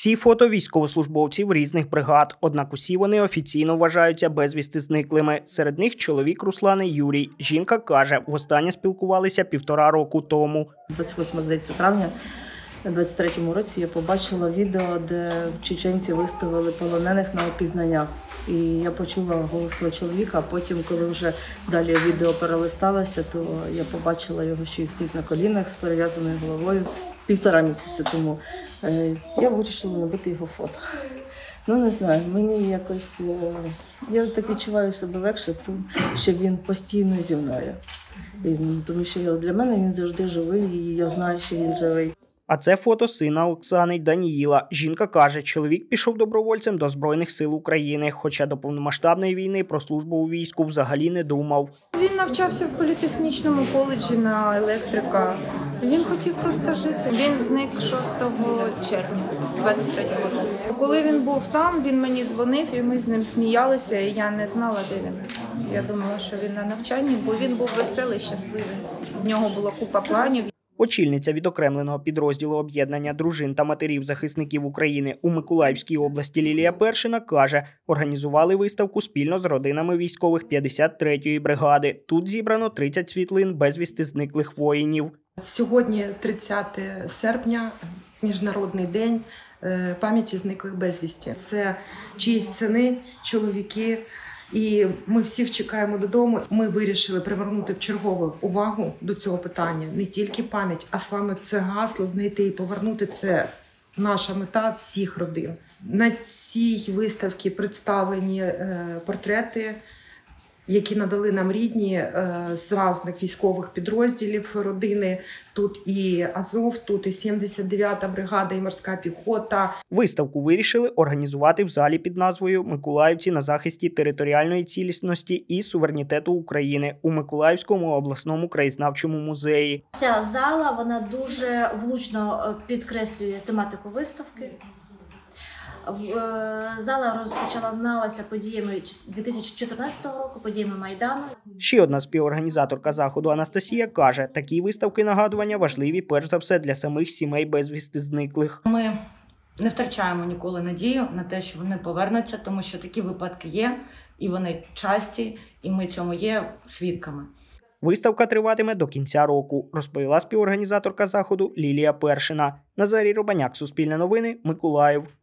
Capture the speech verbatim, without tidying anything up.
Ці фото військовослужбовців різних бригад, однак усі вони офіційно вважаються безвісти зниклими. Серед них чоловік Руслани Юрій. Жінка каже, востаннє спілкувалися півтора року тому. двадцять восьмого травня двадцять третьому році я побачила відео, де чеченці виставили полонених на опізнання. І я почула голос свого чоловіка, а потім, коли вже далі відео перелисталося, то я побачила його, що він стоїть на колінах з перев'язаною головою. Півтора місяця тому я вирішила набити його фото. Ну, не знаю, мені якось, я так відчуваю себе легше, що він постійно зі мною. Тому що для мене він завжди живий, і я знаю, що він живий. А це фото сина Оксани Даніїла. Жінка каже, чоловік пішов добровольцем до Збройних сил України, хоча до повномасштабної війни про службу у війську взагалі не думав. Він навчався в політехнічному коледжі на електрика. Він хотів просто жити. Він зник шостого червня двадцять третього року. Коли він був там, він мені дзвонив, і ми з ним сміялися, і я не знала, де він. Я думала, що він на навчанні, бо він був веселий, щасливий. В нього була купа планів. Очільниця відокремленого підрозділу об'єднання дружин та матерів захисників України у Миколаївській області Лілія Першина каже, організували виставку спільно з родинами військових п'ятдесят третьої бригади. Тут зібрано тридцять світлин безвісти зниклих воїнів. Сьогодні тридцяте серпня, Міжнародний день пам'яті зниклих безвісті. Це чиїсь сини, чоловіки. І ми всіх чекаємо додому. Ми вирішили привернути в чергову увагу до цього питання. Не тільки пам'ять, а саме це гасло знайти і повернути. Це наша мета всіх родин. На цій виставці представлені портрети, які надали нам рідні з різних військових підрозділів родини. Тут і Азов, тут і сімдесят дев'ята бригада, і морська піхота. Виставку вирішили організувати в залі під назвою «Миколаївці на захисті територіальної цілісності і суверенітету України» у Миколаївському обласному краєзнавчому музеї. Ця зала, вона дуже влучно підкреслює тематику виставки. Зала розпочиналася подіями дві тисячі чотирнадцятого року, подіями Майдану. Ще одна співорганізаторка заходу Анастасія каже, такі виставки нагадування важливі перш за все для самих сімей безвісти зниклих. Ми не втрачаємо ніколи надію на те, що вони повернуться, тому що такі випадки є, і вони часті, і ми цьому є свідками. Виставка триватиме до кінця року, розповіла співорганізаторка заходу Лілія Першина. Назарій Робаняк, Суспільне новини, Миколаїв.